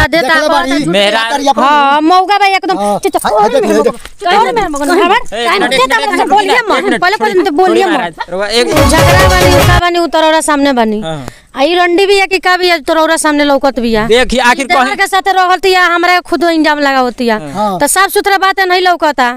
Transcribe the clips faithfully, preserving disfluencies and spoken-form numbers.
होता देता मेरा हां मौका भाई एकदम बोलिए मत पहले पहले तो बोलिए मत एक झगड़ा बनी उका बनी उतरौरा सामने बनी आई रंडी भी है कि का भी है तोरौरा सामने लौकत भी है देखिए आखिर कहे के साथ रहती है हमरा खुद इंजाम लगा होती है तो साफ सुथरा बात है नहीं लौकता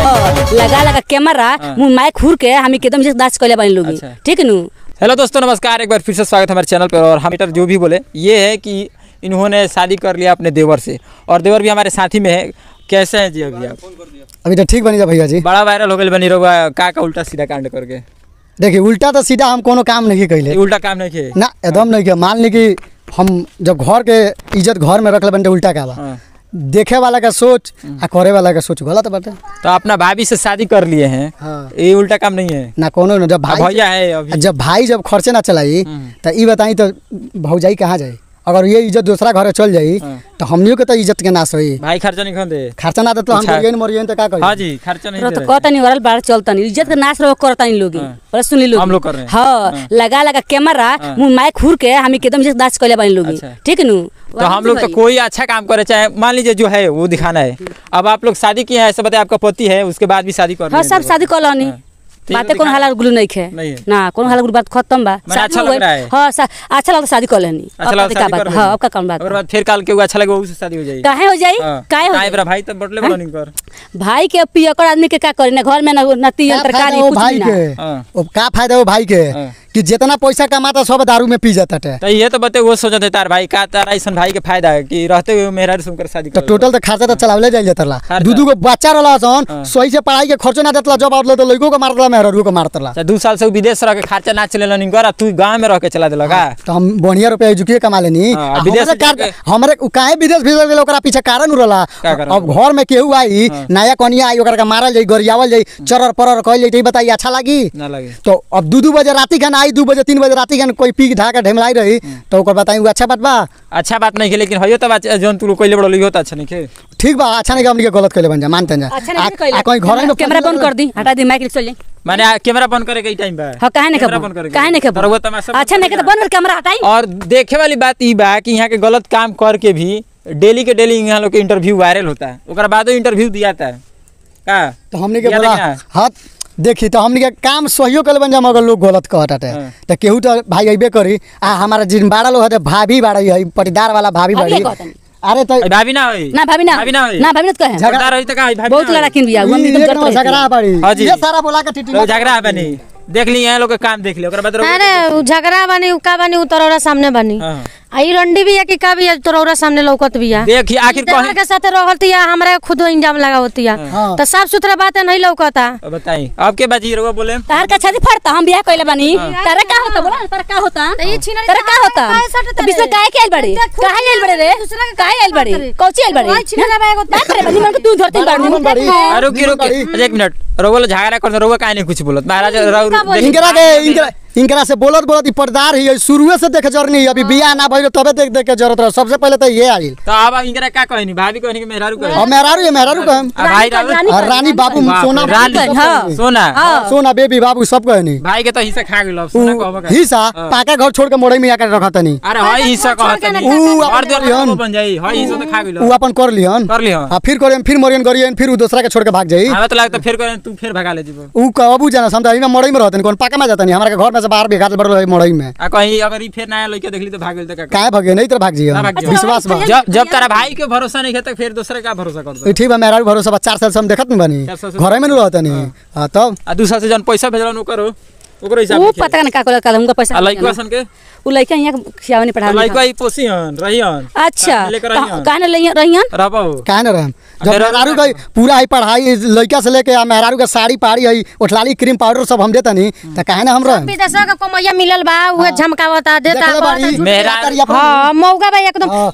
लगा लगा कैमरा मुंह माइक खुर के हम एकदम से नाच कले बनी लोग ठीक नु। हेलो दोस्तों नमस्कार, एक बार फिर से स्वागत है हमारे चैनल पर। और हम जो भी बोले ये है कि इन्होंने शादी कर लिया अपने देवर से और देवर भी हमारे साथी में है। कैसे हैं जी अभी आप? अभी तो ठीक बनी जा भैया जी, बड़ा वायरल हो गए बनी रहुआ का का उल्टा सीधा कांड करके। देखिए उल्टा तो सीधा हम कोनो काम नहीं कैले, उल्टा काम नहीं किए ना एकदम नहीं किया। मान ली कि हम जब घर के इज्जत घर में रख ले बने उल्टा का बा देखे वाला का सोच आ करे वाला का सोच गलत बाटे। तो अपना भाभी से शादी कर लिए हैं हाँ। ये उल्टा काम नहीं है ना कोनो न। जब भाई भैया है अभी जब भाई जब खर्चे ना चलाई तो ये बताई तो भौजाई कहाँ जाए? अगर ये इज्जत दूसरा घर चल जाई तो हमनियों के तो इज्जत के नाश होई। भाई खर्चा नहीं दे खर्चा ना दे तो हम मरियन मरियन तो का करी? हां जी खर्चा नहीं दे तो कहता नहीं वरल बाहर चलता नहीं इज्जत के नाश रो करता नहीं लोग और सुन ली लोग हम लोग कर रहे हैं हां लगा लगा कैमरा मुंह माइक खुर के हम एकदम से नाच कले बनी लोग ठीक नु। तो हम लोग तो कोई अच्छा काम करे चाहे मान लीजिए जो है वो दिखाना है। अब आप लोग शादी किए हैं ऐसा बताए आपका पति है उसके बाद भी शादी कर हां सब शादी कर लानी बातें कौन हाल गुलू नहीं खे ना कौन हाल गुलू बात खत्म बा अच्छा लग रहा है। हां अच्छा लगता शादी कर लेनी हां आपका काम बात और फिर काल के अच्छा लगे उससे शादी हो जाएगी काहे हो जाई काहे हो काहे बरा भाई तो बटले बड़ा नहीं कर भाई के पियकर आदमी के का करे ना घर में ना नती तरकारी कुछ भाई के ओ का फायदा हो भाई के कि जितना पैसा कमाता सब दारू में पी जाता है। तो ये तो बते वो सोचते तार भाई का तारा ऐसा भाई के फायदा है कि रहते हुए मेहरा सुनकर शादी तो टोटल तो खर्चा तो चलावले जाइल जातला दूधू को बच्चा रहला सन सही से पढ़ाई के खर्चा ना देतला जब आवले तो लइको को मारतला मेहरा को मारतला। दो साल से विदेश रह के खर्चा ना चलेला नहीं कर तू गांव में रह के चला देलगा तो हम बढ़िया रुपया जुकिए कमा लेनी विदेश हमरे काहे विदेश भेज देला ओकरा पीछे कारण रहला। अब घर में केहू आई नया कनिया आई ओकरा के मारल जाई गरियावल जाई चरर परर कहल जाई बताई अच्छा लागी ना लागे। तो अब दो दो बजे राती खान आई दो बजे तीन बजे राती खान कोई पी ढाका ढेमलाई रही तो ओकर बताई अच्छा बात बा अच्छा बात नहीं के लेकिन हयो तो बात जोन तू कोइले बड़ो लियो त अच्छा नहीं के ठीक बा अच्छा नहीं हमनी के गलत कइले बन जा मानते जा कोई घर में कैमरा बंद कर दी हटा दी माइक चल जाई माने कैमरा बंद करे के टाइम बा हां काहे नहीं के काहे नहीं के अच्छा नहीं के तो बंद कर कैमरा हटाई। और देखे वाली बात ई बा कि यहां के गलत काम करके भी डेली के डेली यहां लोग के इंटरव्यू वायरल होता है ओकरा बादो इंटरव्यू दियाता है का तो हमनी के बोला हां देखी तो हमनी के काम सहियो कल बन जा मगर लोग गलत कहता है तो केहू तो भाई अइबे करी आ हमारा जिन बाड़ा लोग है भाभी बाड़ा है पटीदार वाला भाभी बाड़ी अरे तो भाभी ना होई ना भाभी ना भाभी ना होई ना भाभी ना कहे झगड़ा रही त का भाभी बहुत लड़ा किन दिया हम एकदम झगड़ा बाड़ी ये सारा बोला के टिटी झगड़ा बनी देख ली यहाँ लोग का काम देख ली ओकरा बाद अरे झगड़ा बनी उका बनी उतरौरा सामने बनी आई रंडी भी है कि का भी है तोरौरा सामने लौकत भी है देखिए आखिर कहे के साथ रहती है हमरा खुद इंजाम लगा होती है तो साफ सुथरा बात है नहीं लौकता। बताई आपके बाजी रहुआ बोले तार का छाती फड़ता हम बियाह कइले बानी तारे का होता बोला तारे का होता तारे का होता तो बीच में काहे के आइल बड़ी काहे आइल बड़ी रे काहे आइल बड़ी कौची आइल बड़ी बात रे बनी मन को तू धरती बाड़ी अरे रुकी रुकी एक मिनट रहुआ झगड़ा कर रहुआ काहे नहीं कुछ बोलत महाराज इनकरा के इनकरा इनकरा से बोलत बोलत ई पर्दार ही शुरुए से देखे जरनी अभी बियाह ना भइल तबे देख देख के जरूरत रह सबसे पहले तो ये आइल तो अब इनकरा का कहनी भाभी कहनी कि मेहरारू कहनी हां मेहरारू ये मेहरारू कहम भाई रानी बाबू सोना रानी सोना सोना बेबी बाबू सब कहनी भाई के तो हिस्सा खा गेल सोना कहबो का हिस्सा पाका घर छोड़ के मोड़ई में आके रखतनी अरे हां हिस्सा कहतनी ऊ और देर बन जाई हां हिस्सा तो खा गेल ऊ अपन कर लियन कर लियन हां फिर करेन फिर मरियन करियन फिर ऊ दूसरा के छोड़ के भाग जाई हमें तो लगता फिर करेन तू फिर भगा ले जीबो ऊ कहबू जाना समझा इना मोड़ई में रहतनी कोन पाका में जातनी हमरा के घर में से बाहर बेघात बड़ मोड़ई में आ कहीं अगर ई फिर नया लइका देखली तो भाग गेल त का काहे भागे नहीं तो भाग जियो विश्वास बा जब जब तेरा भाई के भरोसा नहीं है तो फिर दूसरे का भरोसा कर दो ठीक बा मेरा भरोसा बा चार साल से हम देखत नहीं बनी घरे में न रहतनी हां तब आ दूसरा से जन पैसा भेजलन उ करो ओकरो हिसाब वो पता नहीं का कर कल हमका पैसा लइका सन के उ लइका यहां खियावनी पढ़ा लइका ई पोसियन रहियन अच्छा काहे न रहियन रहबो काहे न रहम जब मेहरारू गई पूरा ही पढ़ाई लइका से लेके आ मेहरारू का साड़ी पाड़ी है ओठलाली क्रीम पाउडर सब हम देतनी त काहे न हम रह विदेश का कमैया मिलल बा उहे झमकावता देता मेहरारू हां मौका भाई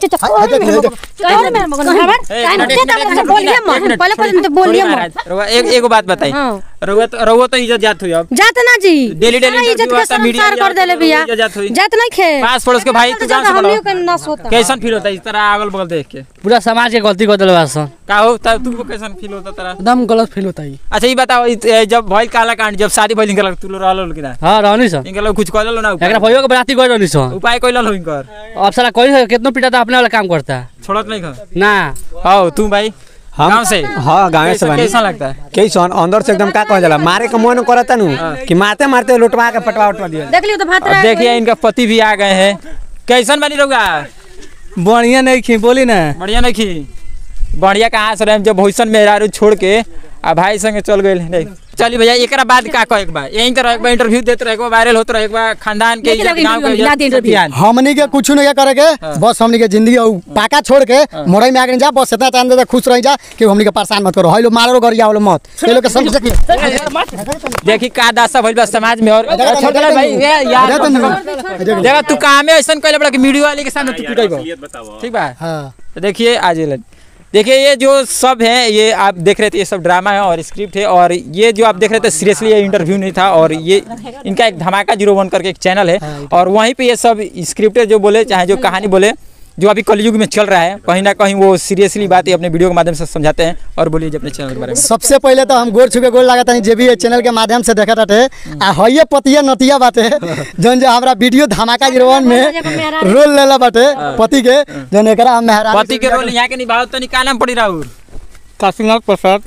एकदम बोलिए मत पहले पहले तो बोलिए मत एक एगो बात बताई रहुआ रहुआ तो इज्जत जात हुई अब जात ना जी डेली डेली इज्जत के संसार कर देले बिया जात नहीं खे पास पड़ोस के भाई तू जान हमनियो के नास होता कैसन फील होता है इस तरह अगल बगल देख के पूरा समाज के गलती कर देले बासन का हो तब तुमको कैसन फील होता तेरा एकदम गलत फील होता है। अच्छा ये बताओ जब भइल काला कांड जब शादी भइल इनका तू रहल कि ना हां रहनी स इनका लोग कुछ कहलो ना एकरा भयो के बराती गई रहनी स उपाय कइला हो इनकर अब साला कोई कितना पिटा था अपने वाला काम करता छोड़त नहीं खा ना हां तू भाई गांव से हाँ गाँव से बनी कैसा लगता है कैसन अंदर से एकदम का कह जाला मारे का मन करता नु कि मारते मारते लुटवा के पटवा उठवा दिया देख लियो तो भात अब देखिए इनका पति भी आ गए हैं कैसन बनी रहुआ बढ़िया नहीं खी बोली ना बढ़िया नहीं खी बढ़िया कहाँ से रहे जब भूषण मेहरारू छोड़ के आ भाई संगे चल गए चलिए भैया एक बात का कह एक बार यहीं तरह एक बार इंटरव्यू देते रहे एक बार वायरल होते रहे एक बार खानदान के गांव के हमनी के कुछ नहीं करे के बस हमनी के जिंदगी पाका छोड़ के मोड़ई में आगे जा बस इतना चांद दे खुश रह जा कि हमनी के परेशान मत करो हेलो मारो गरिया वाला मत ये लोग के समझ सकी देखी का दासा भइल बा समाज में और छोटला भाई यार देखा तू काम है ऐसा कहले बड़ा कि मीडिया वाले के सामने तू पिटाइबो ठीक बा हां तो देखिए आज देखिए ये जो सब है ये आप देख रहे थे ये सब ड्रामा है और स्क्रिप्ट है और ये जो आप देख रहे थे सीरियसली ये इंटरव्यू नहीं था और ये इनका एक धमाका जीरो वन करके एक चैनल है और वहीं पे ये सब स्क्रिप्ट जो बोले चाहे जो कहानी बोले जो अभी कलयुग में चल रहा है कहीं ना कहीं वो सीरियसली बात अपने वीडियो के माध्यम से समझाते हैं और बोलिए अपने चैनल के बारे में। सबसे पहले तो हम गोर छुके गोर लागत है जे भी चैनल के माध्यम से देखा थे आ हइये पतिया नतिया बाटे जन जो हमरा वीडियो धमाका जीरो वन में रोल लेला बाटे पति के जन एकरा हम मेहरा पति के रोल यहाँ के निभाओ तो निकालना पड़ी राहुल काशीनाथ प्रसाद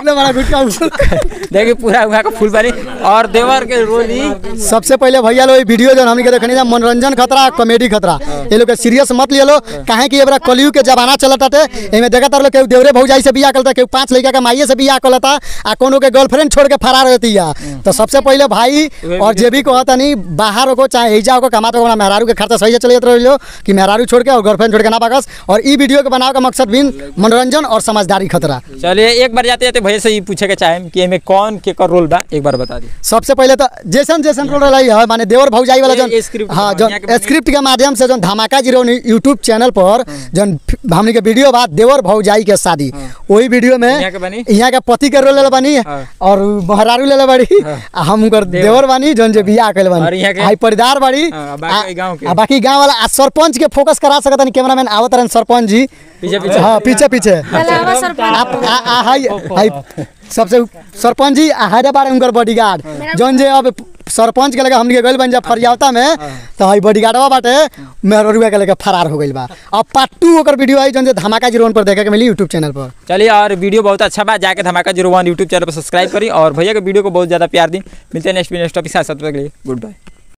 देखिए पूरा वहाँ का फुल बारी और देवर के रोल ही सबसे पहले भैया लो वीडियो जो हमनी के देखनी जा मनोरंजन खतरा कॉमेडी खतरा ये लोग सीरियस मत लियो लो काहे कि एबरा कलयुग के जमाना चलता थे एमे देखा तार लोग के देवरे भौजाई से बियाह करता के पांच लड़का के माईए से बियाह करता आ कोनो के गर्लफ्रेंड छोड़ के फरार रहती है तो सबसे पहले भाई और जे भी कहता नहीं बाहर हो चाहे एजा को कमाते हो मेहरारू के खर्चा सही से चले रहो कि मेहरारू छोड़ के और गर्लफ्रेंड छोड़ के ना पाकस और ई वीडियो के बनावे का मकसद भी मनोरंजन और समझदारी खतरा। चलिए एक बार जाते जाते भैया से ये पूछे के चाहे कि एमे कौन के कर रोल बा एक बार बता दी। सबसे पहले तो जैसन जैसन रोल रही है माने देवर भौजाई वाला जो हाँ जो स्क्रिप्ट के माध्यम से जो धमाका जीरो यूट्यूब चैनल पर जो हमनी के वीडियो बा देवर भौजाई के शादी वही वीडियो में यहाँ के पति के रोल ले बनी और महरारू ले बड़ी हम देवर बानी जो जे बियाह कइल बानी हाई परिदार बड़ी बाकी गाँव वाला सरपंच के फोकस करा सकता नहीं कैमरामैन आवत रहन सरपंच जी पीछे पीछे हाँ पीछे पीछे आप हाई हाई सबसे सरपंच जी हारे बारे उनकर बॉडीगार्ड जौन जे अब सरपंच के लगे हमनी के गइल बन जा फरियावता में तो हाई बॉडीगार्डवा बाटे मेहरुआ के लगे फरार हो गइल बा अब पार्ट टू ओकर वीडियो आई जौन जे धमाका जीरो वन पर देखे के मिली यूट्यूब चैनल पर। चलिए और वीडियो बहुत अच्छा बा जाके धमाका जीरो वन यूट्यूब चैनल पर सब्सक्राइब करी और भैया के वीडियो को बहुत ज्यादा प्यार दी। मिलते हैं नेक्स्ट नेक्स्ट टॉपिक के साथ, गुड बाय।